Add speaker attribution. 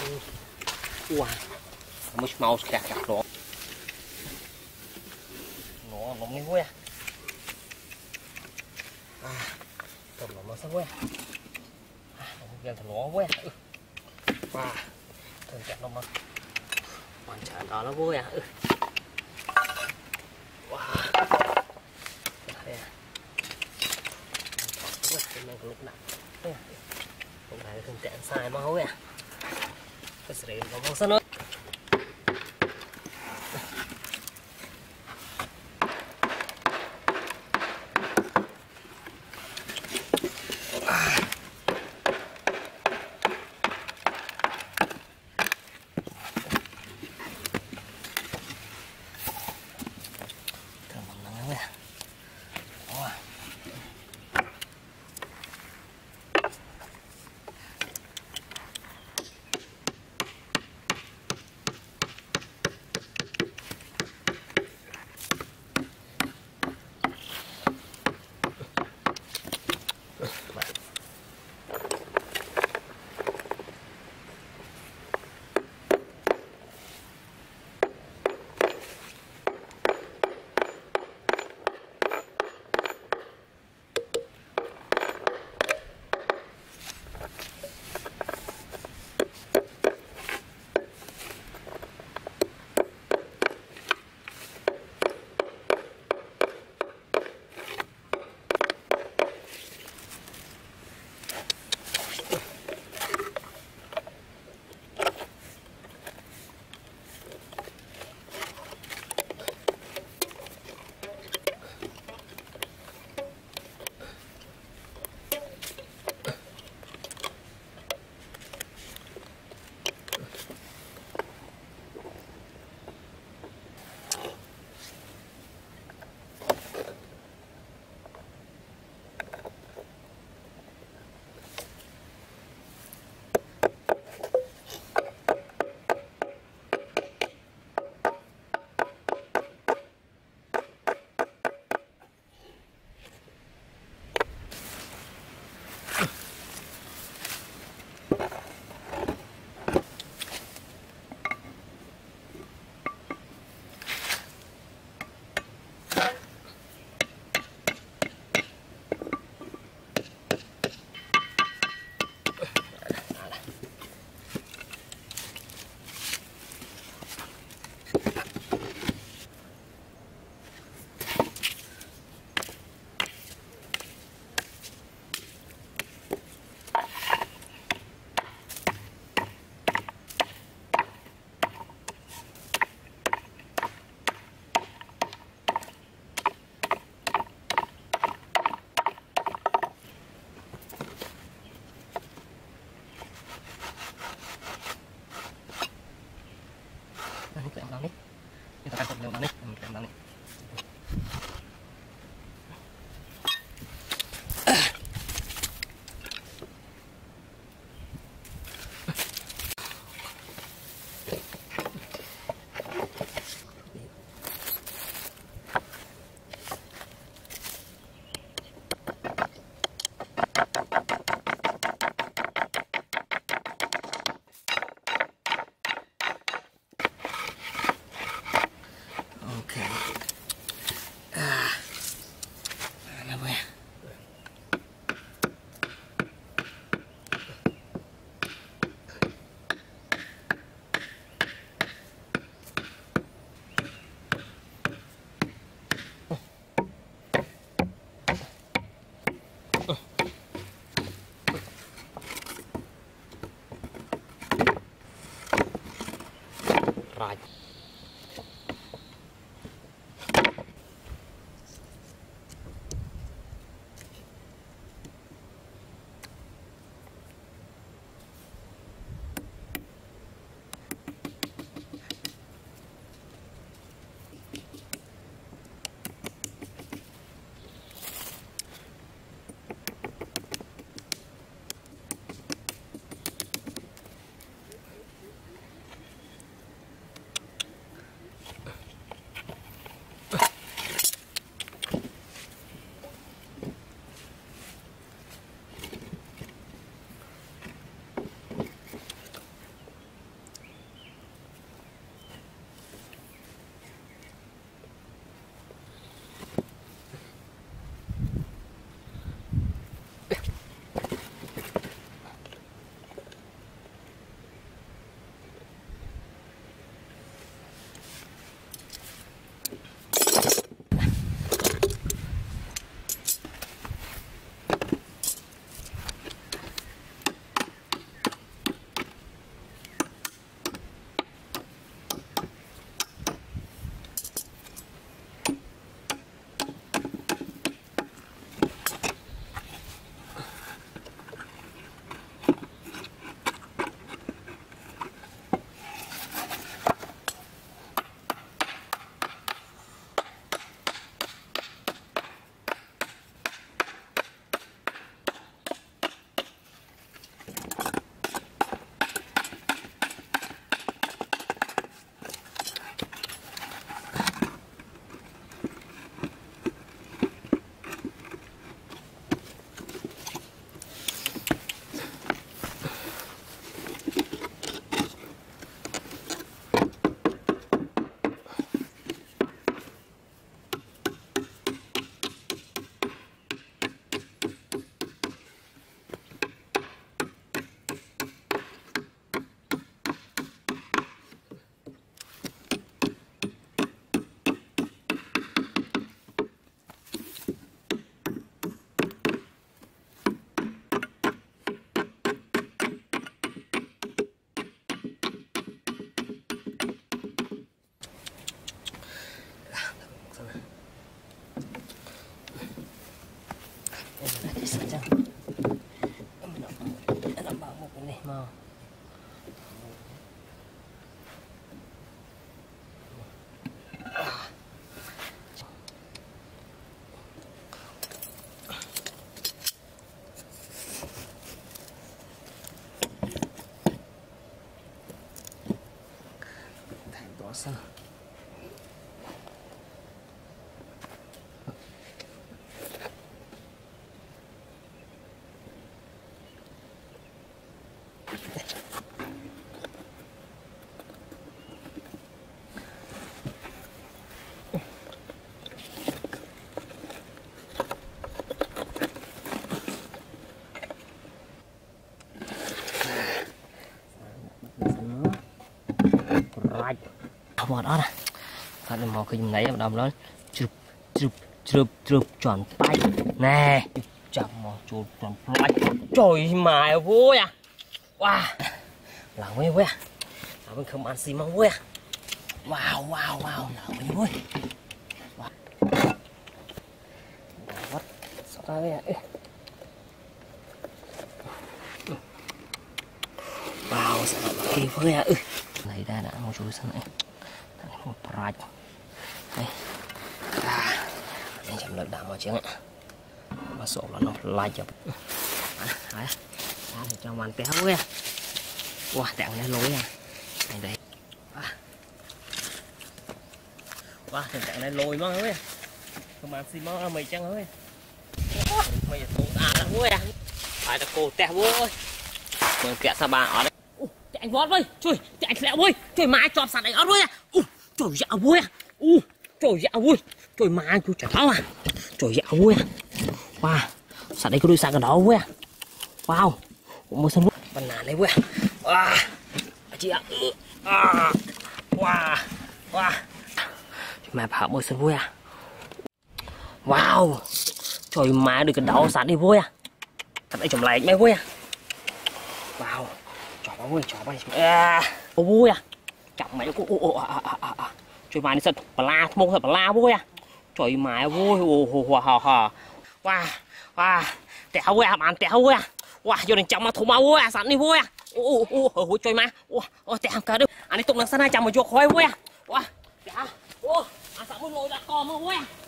Speaker 1: Wah, kamu mau sekejap doang. Nó nóng lên gue. Tầm nó mà sao gue. Nó gần thằng nó gue. Wah, thường chặt nó mà. Hoàn trả đó nó gue. Wah. Đây à. Cái này lúc nặng. Hôm nay thường chặt sai mà gue. Cái sợi nó không sao nữa. Nih. Kita kasih lewat nih, nih. Right. sân một đó nè, phát lên màu khi dùng lấy đầm lớn, chụp tròn tay nè, chậm màu chụp tròn tay, trời mày vui à, wow, là vui vui à, là mình không ăn xì măng vui à, wow, là vui, wow, sao ta vậy, wow, sao lại kỳ vui à, lấy ra đã một chú sân này. Một rạch đây anh chậm lực đảm vào chứ ạ mà sổ là nó lai chậm đấy thì cho màn téo quá wow tẹo này lối à này đấy wow thì tẹo này lôi mà ơi không ăn xì mó mày chăng ơi mày tụt ăn quá à phải là cô tẹo ơi còn kẹt sa bà ở đây chạy vót với trời chạy lẹo ơi trời má chọt sạt đánh ớt ơi trời dạ vui à trời dạ vui trời má chú chả tháo à trời dạ vui à wow sạt đây có đôi sạt ở đó vui à wow một sân vui bàn nàn đấy vui à chị ạ wow mà bảo một sân vui à wow trời má được cái đó sạt đi vui à thật đây chồng lại mấy vui à wow chó vui chó bay vui à chậm mày trời mày đi sân la mông thật la vui à trời mày vui wow tẹo vui à bạn tẹo vui à wow giờ đến chậm mà thùng máu vui à sẵn đi vui à trời má tẹo cả đứa anh ấy tụng đằng sau này chậm mà chuột khói vui à wow tẹo anh sẵn muốn lôi ra con mà vui à